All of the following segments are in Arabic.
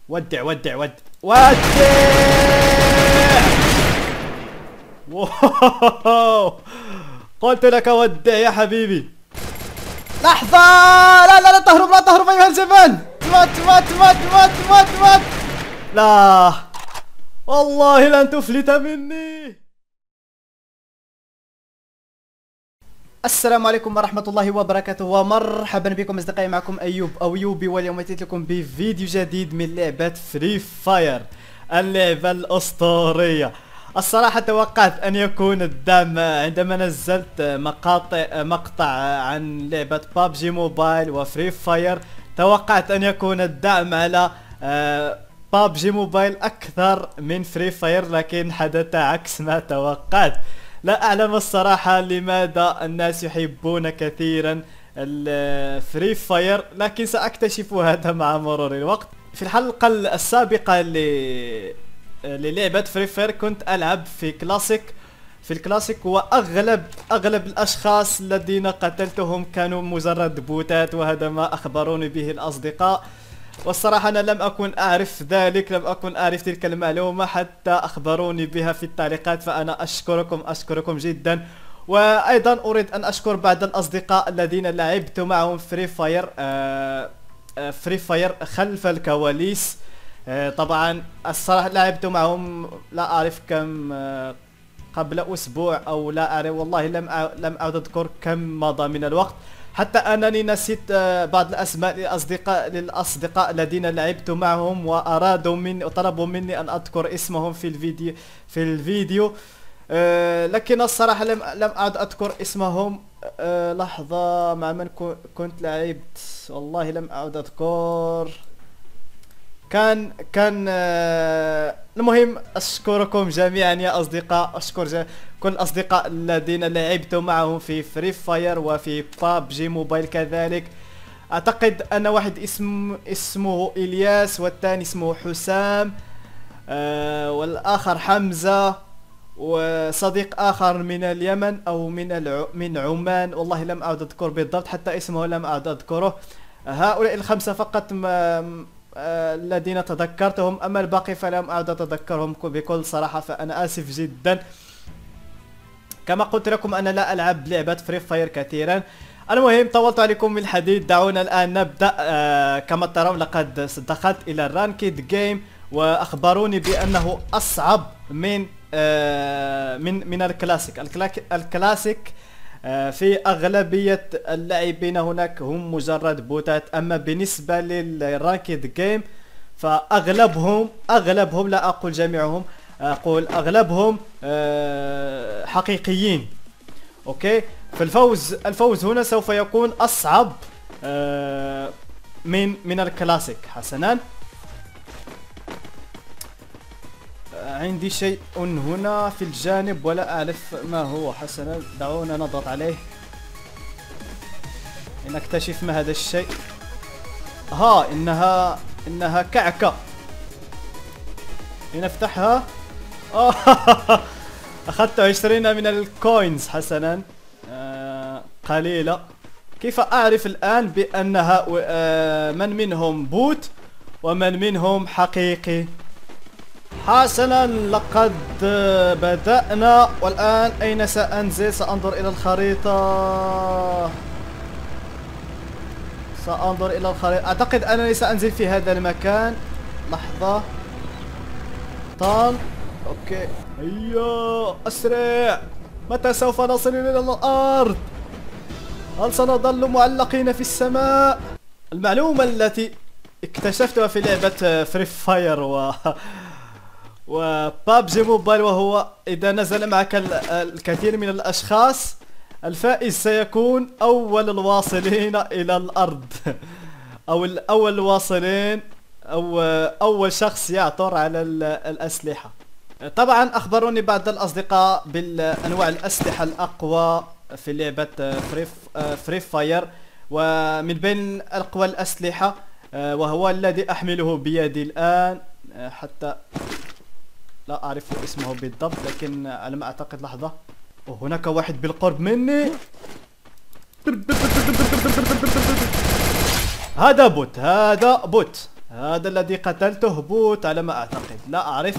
ودع ودع ودع ودع. واو قلت لك ودع يا حبيبي. لحظة، لا لا لا تهرب، لا تهرب أيها الجبان. مات مات مات مات مات مات. لا والله لن تفلت مني. السلام عليكم ورحمة الله وبركاته، ومرحبا بكم أصدقائي. معكم أيوب أو يوبي، واليوم أتيت لكم بفيديو جديد من لعبة فري فاير، اللعبة الأسطورية. الصراحة توقعت أن يكون الدعم عندما نزلت مقطع عن لعبة بابجي موبايل وفري فاير. توقعت أن يكون الدعم على بابجي موبايل أكثر من فري فاير، لكن حدث عكس ما توقعت. لا أعلم الصراحة لماذا الناس يحبون كثيرا الفري فاير، لكن سأكتشف هذا مع مرور الوقت. في الحلقة السابقة للعبة فري فاير كنت ألعب في الكلاسيك، وأغلب الأشخاص الذين قتلتهم كانوا مجرد بوتات، وهذا ما أخبروني به الأصدقاء. والصراحة أنا لم أكن أعرف ذلك، لم أكن أعرف تلك المعلومة حتى أخبروني بها في التعليقات، فأنا أشكركم جدا. وأيضا أريد أن أشكر بعض الأصدقاء الذين لعبت معهم فري فاير خلف الكواليس. طبعا الصراحة لعبت معهم لا أعرف كم، قبل أسبوع أو لا أعرف والله، لم أعد أذكر كم مضى من الوقت، حتى أنني نسيت بعض الأسماء للأصدقاء الذين لعبت معهم، وطلبوا مني أن أذكر اسمهم في الفيديو. لكن الصراحة لم أعد أذكر اسمهم. لحظة، مع من كنت لعبت والله لم أعد أذكر. كان المهم أشكركم جميعا يا أصدقاء، أشكر كل الأصدقاء الذين لعبت معهم في فري فاير وفي بابجي موبايل كذلك. أعتقد أن واحد اسمه إلياس، والثاني اسمه حسام، والآخر حمزة، وصديق آخر من اليمن أو من عمان، والله لم أعد أذكر بالضبط، حتى اسمه لم أعد أذكره. هؤلاء الخمسة فقط الذين تذكرتهم، أما الباقي فلم أعد أتذكرهم بكل صراحة، فأنا آسف جدا. كما قلت لكم أنا لا ألعب لعبة فري فاير كثيرا. المهم طولت عليكم الحديث، دعونا الآن نبدأ. كما ترون لقد دخلت إلى الرانكيد جيم، وأخبروني بأنه أصعب من الكلاسيك. في أغلبية اللاعبين هناك هم مجرد بوتات، أما بالنسبة للرانكيد جيم فأغلبهم لا أقول جميعهم، أقول أغلبهم حقيقيين. أوكي، فالفوز هنا سوف يكون أصعب من الكلاسيك. حسنا، عندي شيء هنا في الجانب ولا أعرف ما هو. حسنا، دعونا نضغط عليه لنكتشف ما هذا الشيء. إنها كعكة، لنفتحها. أخذت 20 من الكوينز. حسنا، قليلة. كيف أعرف الآن بأن من منهم بوت ومن منهم حقيقي؟ حسنا، لقد بدأنا، والآن أين سأنزل؟ سأنظر إلى الخريطة. أعتقد أنني سأنزل في هذا المكان. لحظة، أوكي، هيا أسرع. متى سوف نصل إلى الأرض؟ هل سنظل معلقين في السماء؟ المعلومة التي اكتشفتها في لعبة فري فاير وبابجي موبايل، وهو إذا نزل معك الكثير من الأشخاص، الفائز سيكون أول الواصلين إلى الأرض أو الأول الواصلين، أو أول شخص يعثر على الأسلحة. طبعا أخبروني بعض الأصدقاء بالأنواع الأسلحة الأقوى في لعبة فري فاير، ومن بين أقوى الأسلحة وهو الذي أحمله بيدي الآن، حتى لا أعرف اسمه بالضبط، لكن على ما أعتقد. لحظة، وهناك واحد بالقرب مني. هذا بوت. هذا الذي قتلته بوت على ما اعتقد، لا اعرف.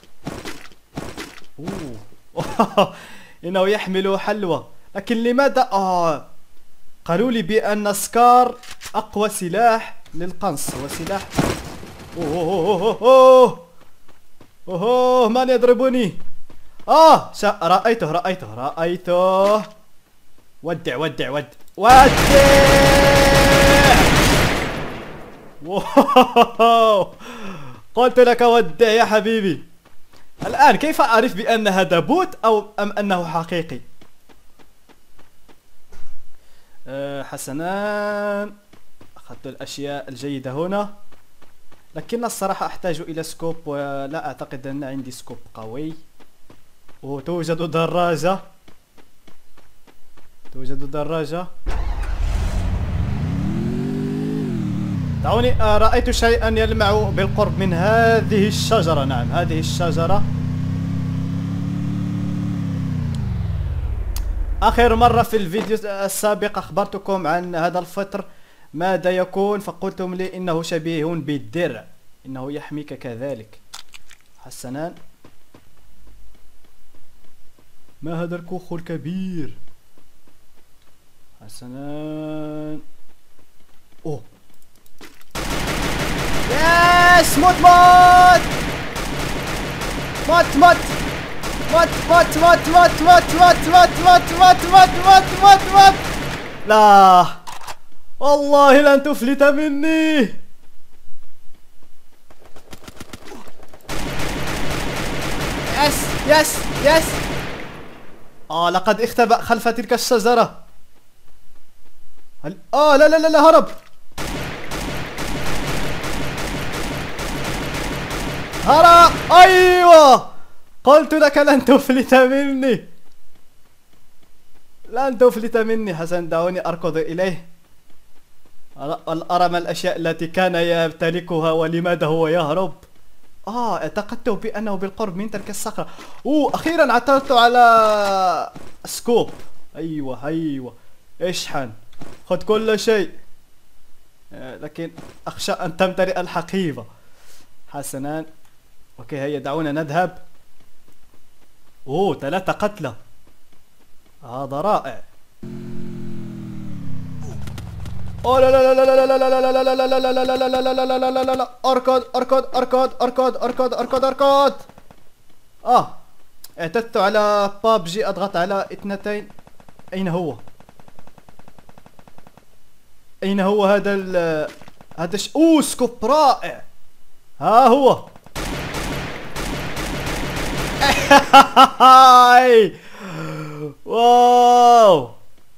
اوه انه يحمل حلوى، لكن لماذا قالوا لي بان سكار اقوى سلاح للقنص، هو سلاح. اوه من يضربني؟ رأيته. ودع. قلت لك ودع يا حبيبي. الآن كيف أعرف بأن هذا بوت أم أنه حقيقي؟ حسناً، أخذت الأشياء الجيدة هنا، لكن الصراحة أحتاج إلى سكوب، ولا أعتقد أن عندي سكوب قوي. توجد دراجة. دعوني، رأيت شيئا يلمع بالقرب من هذه الشجرة. نعم، هذه الشجرة. آخر مرة في الفيديو السابق أخبرتكم عن هذا الفطر ماذا يكون، فقلتم لي إنه شبيه بالدرع، إنه يحميك كذلك. حسنا، ما هذا الكوخ الكبير؟ حسنا. اوه يس، موت. لا والله لن تفلت مني. يس. لقد اختبأ خلف تلك الشجرة. لا هرب. ايوه، قلت لك لن تفلت مني. حسن، دعوني اركض اليه، ارى ما الاشياء التي كان يمتلكها ولماذا هو يهرب. اعتقدت بانه بالقرب من تلك الصخرة. اخيرا عثرت على سكوب. ايوه اشحن، خذ كل شيء، لكن اخشى ان تمتلئ الحقيبة. حسنا، اوكي، هيا دعونا نذهب. 3 قتلى، هذا رائع. لا اركض. اعتدت على بابجي، اضغط على 2. اين هو هذا سكوب رائع. ها هو. واو،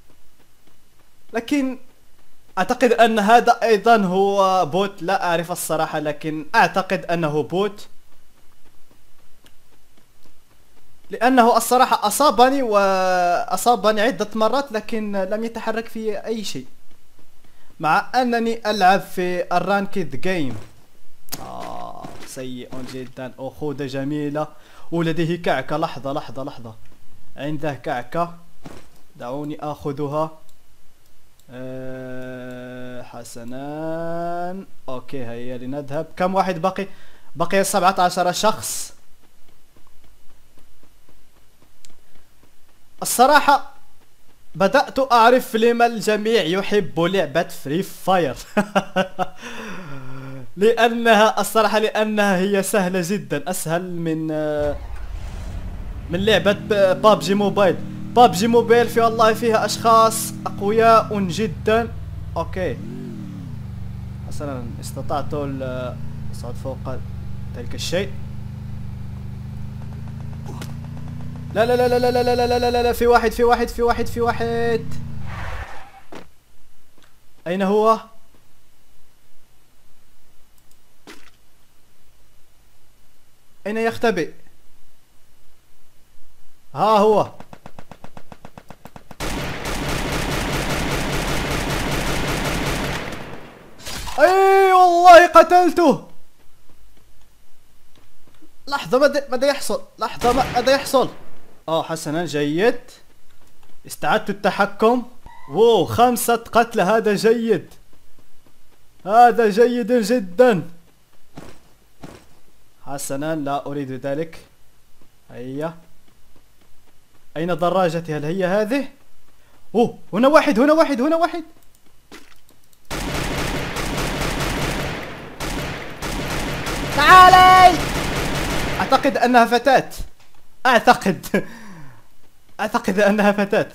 لكن اعتقد ان هذا ايضا هو بوت، لا اعرف الصراحة، لكن اعتقد انه بوت، لانه الصراحة اصابني عدة مرات، لكن لم يتحرك في اي شيء، مع انني العب في الرانكد جيم. سيء جدا. خوذة جميلة، ولديه كعكة. لحظة، عنده كعكة، دعوني اخذها. حسنا، اوكي، هيا لنذهب. كم واحد بقي 17 شخص. الصراحة بدأت أعرف لما الجميع يحب لعبة فري فاير. لأنها هي سهلة جدا، أسهل من لعبة بابجي موبايل. بابجي موبايل في والله فيها أشخاص أقوياء جدا. أوكي، حسنا، استطعت الصعود فوق ذلك الشيء. لا، في واحد. أين هو؟ أين يختبئ؟ ها هو. اي والله قتلته. لحظة، ماذا يحصل؟ حسنا، جيد، استعدت التحكم. 5 قتلى، هذا جيد جدا. حسنا، لا أريد ذلك. هيا، أين دراجتي؟ هل هي هذه؟ أوه، هنا واحد، هنا واحد، هنا واحد. تعالي. أعتقد أنها فتاة. أعتقد أنها فتاة.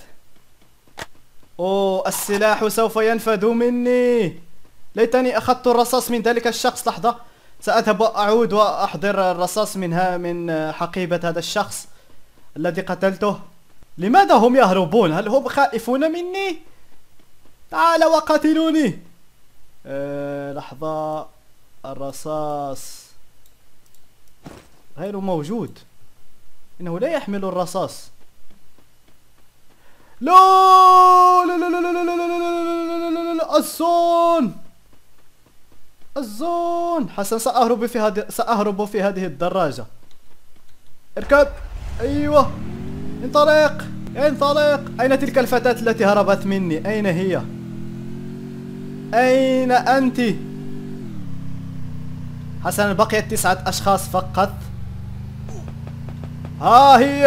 أوه، السلاح سوف ينفذ مني. ليتني أخذت الرصاص من ذلك الشخص. لحظة، سأذهب وأعود وأحضر الرصاص من حقيبة هذا الشخص الذي قتلته. لماذا هم يهربون؟ هل هم خائفون مني؟ تعالوا وقاتلوني. لحظة، الرصاص غير موجود. إنه لا يحمل الرصاص. لا لا لا لا لا لا لا لا لا، الزون. حسن، سأهرب في هذه الدراجة. اركب. أيوة، انطلق. أين تلك الفتاة التي هربت مني؟ أين هي؟ أين أنت؟ حسنا، بقيت 9 أشخاص فقط. ها هي.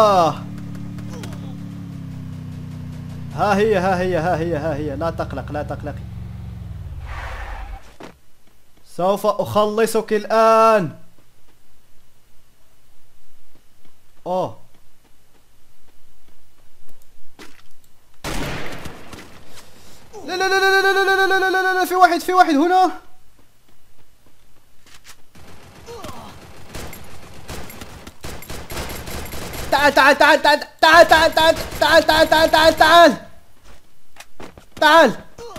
لا تقلقي. سوف أخلصك الآن. أوه، لا لا لا لا لا لا لا لا لا لا، في واحد هنا. تعال تعال تعال تعال تعال تعال تعال تعال تعال تعال تعال تعال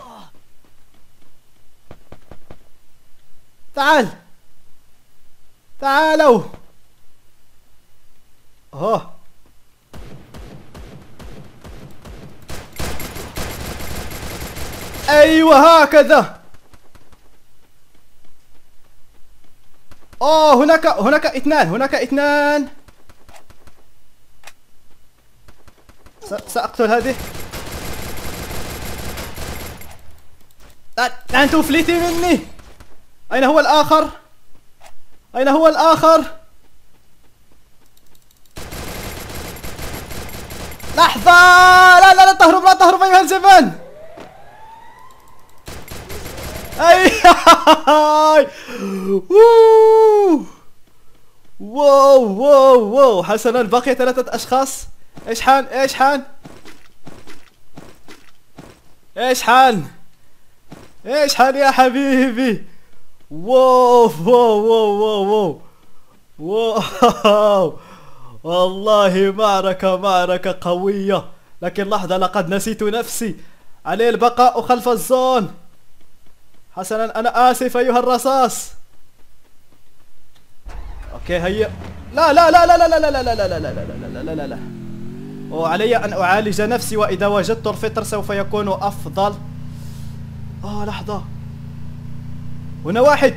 تعال. تعالوا. ايوه، هكذا. هناك اثنان. سأقتل هذه. لن تفلتي مني. أين هو الآخر؟ لحظة، لا تهرب أيها الجبان. واو. حسنا، بقي 3 أشخاص. ايش حان يا حبيبي. واو. والله معركة قوية. لكن لحظة، لقد نسيت نفسي. علي البقاء خلف الزون. حسنا، أنا آسف أيها الرصاص. أوكي، هيا. لا. وعلي أن أعالج نفسي، وإذا وجدت الفطر سوف يكون أفضل. لحظة، هنا واحد.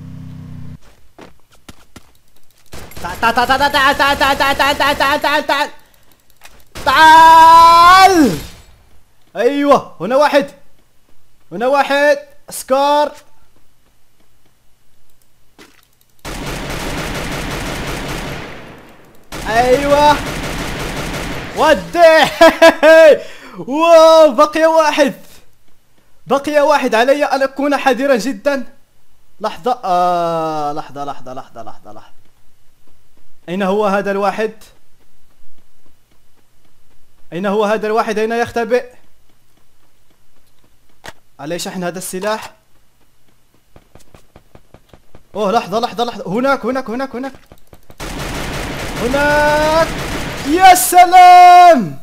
تعال. أيوة، هنا واحد. سكار. أيوة، ودي. واو، بقي واحد. علي أن أكون حذرا جدا. لحظة، لحظة. أين هو هذا الواحد؟ أين يختبئ؟ علي شحن هذا السلاح. لحظة. هناك. يا سلام.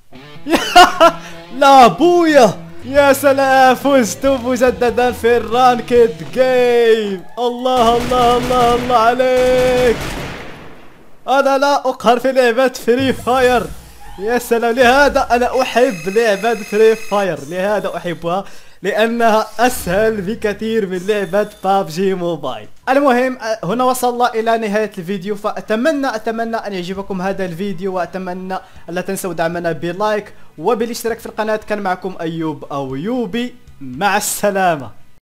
لا بويا. يا سلام، فزت مجددا في الرانكد جيم. الله عليك. أنا لا أقهر في لعبة فري فاير. يا سلام، لهذا أنا أحب لعبة فري فاير. لهذا أحبها، لأنها أسهل بكثير من لعبة بابجي موبايل. المهم، هنا وصلنا إلى نهاية الفيديو. فأتمنى أن يعجبكم هذا الفيديو، وأتمنى ألا تنسوا دعمنا بلايك وبالاشتراك في القناة. كان معكم أيوب أو يوبي. مع السلامة.